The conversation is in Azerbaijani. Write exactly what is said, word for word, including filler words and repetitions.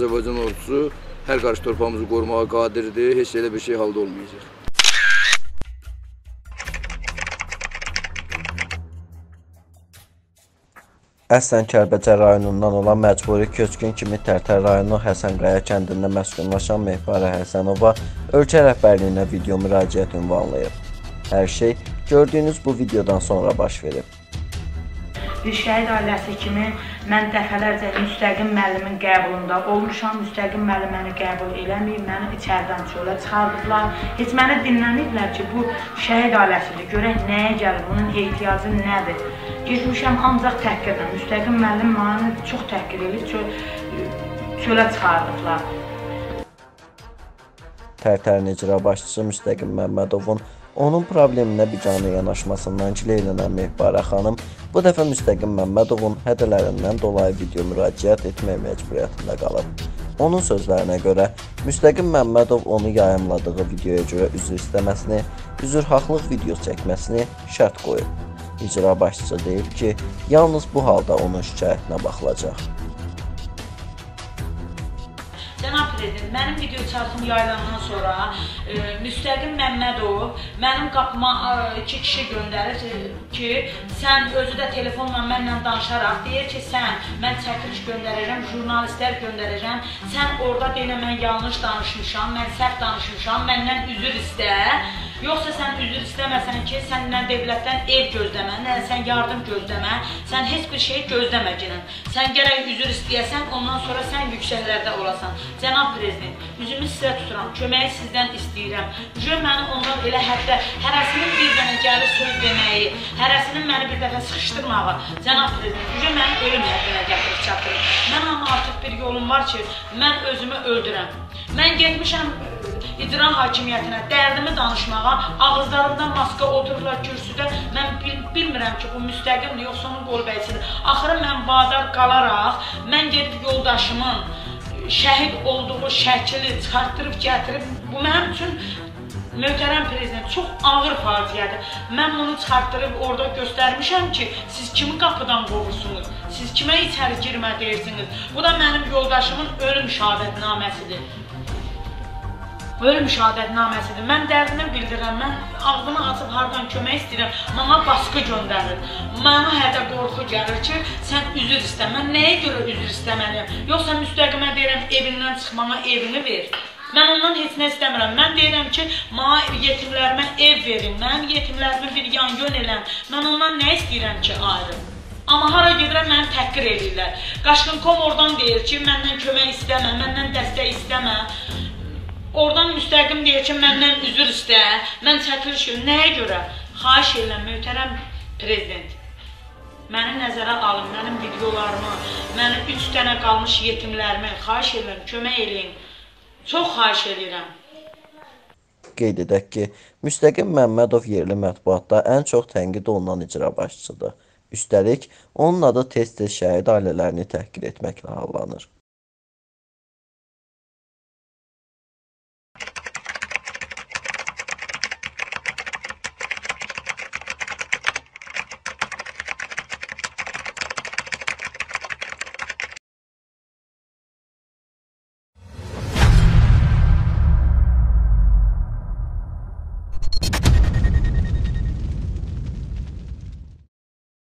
Azərbaycan ordusu hər qarşı torpağımızı qorumağa qadirdir, heç elə bir şey halda olmayacaq. Əslən Kəlbəcər rayonundan olan məcburi köçkün kimi Tərtər rayonu Həsənqaya kəndində məskunlaşan Mehbarə Həsənova ölkə rəhbərliyinə video müraciət ünvanlayıb. Hər şey gördüyünüz bu videodan sonra baş verib. Bir şəhid ailəsi kimi mən dəfələrcə müstəqim müəllimin qəbulunda olmuşam. Müstəqim müəllim məni qəbul eləməyib, məni içəridən çölə çıxardıblar. Heç məni dinləməyiblər ki, bu şəhid ailəsidir, görək nəyə gəlir, bunun ehtiyacı nədir? Getmişəm ancaq təhqirdən. Müstəqim müəllim məni çox təhqir edib, çölə çıxardıblar. Tərtərin icra başçısı Müstəqim Məmmədovun onun probleminə biganə yanaşmasından gileylənən Mehbarə xanım bu dəfə Müstəqim Məmmədovun hədələrindən dolayı video müraciət etmək məcburiyyətində qalıb. Onun sözlərinə görə Müstəqim Məmmədov onu yayımladığı videoya görə üzr istəməsini, üzrhaqlıq video çəkməsini şərt qoyub. İcra başçısı deyib ki, yalnız bu halda onun şikayətinə baxılacaq. Cənab Prezident, mənim video çarxım yayılandan sonra e, Müstəqim Məmmədov mənim qapıma e, iki kişi göndərir ki, sən özü də telefonla mənlə danışaraq deyir ki, sən, mən çəkiliş göndərirəm, jurnalistlər göndərəcəm, sən orada deylə mən yanlış danışmışam, mən səhv danışmışam, məndən üzr istə. Yoxsa sən üzr istəməsən ki, səndən dövlətdən ev gözləmə, nə sən yardım gözləmə, sən heç bir şey gözləmə gəlin. Sən gərək üzr istəyəsən, ondan sonra sən yüksəklərdə olasan. Cənab Prezident, üzümü sizə tuturam, köməyi sizdən istəyirəm. Cə məni onlar elə hətta hərəsinin bir dənə gəlir söz deməyi, hərəsinin məni bir dəfə sıxışdırmağı. Cənab Prezident, cə məni ölüm həddinə gətirib çatdırır. Mən amma artıq bir yolum var ki, mən özümü öldürəm. Mən getmişəm icra hakimiyyətinə, dərdimi danışmağa, ağızlarımdan maska otururlar kürsüdə, mən bil bilmirəm ki, bu müstəqimdir, yoxsa onun qolbəyisidir. Axırı mən vadar qalaraq, mən gedib yoldaşımın şəhid olduğu şəkili çıxartdırıb, gətirib, bu mənim üçün möhtərəm prezident, çox ağır faciədir. Mən bunu çıxartdırıb orada göstərmişəm ki, siz kimi qapıdan qovursunuz, siz kimə içəri girmə deyirsiniz. Bu da mənim yoldaşımın ölüm şəhadətnaməsidir. Ölüm şəhadətnaməsidir. Mən dərdimi bildirirəm, mən ağzımı açıb hardan kömək istəyirəm, mənə baskı göndərir. Mənə hədə qorxu gəlir ki, sən üzr istə. Mən nəyə görə üzr istəməliyəm? Yoxsa müstəqimə deyirəm, evindən çıxmama evini ver. Mən ondan heç nə istəmirəm. Mən deyirəm ki, mənə yetimlərimə ev verin, mənim yetimlərimi bir yan-yön eləm. Mən ondan nə istəyirəm ki, ayrı? Amma hara gedirəm, məni təhqir edirlər. Qaşqın.com oradan deyir ki, məndən kömək istəmə, məndən dəstək istəmə. Oradan müstəqim deyir ki, məndən üzr istə, mən çəkiliş göndərirəm. Nəyə görə? Xahiş edirəm, möhtərəm prezident. Məni nəzərə alın, mənim videolarımı, mənim üç dənə qalmış yetimlərimi xahiş edirəm, kömək eləyin. Çox xahiş edirəm. Qeyd edək ki, Müstəqim Məmmədov yerli mətbuatda ən çox tənqid olunan icra başçısıdır. Üstəlik, onun adı tez-tez şəhid ailələrini təhqir etməklə hallanır.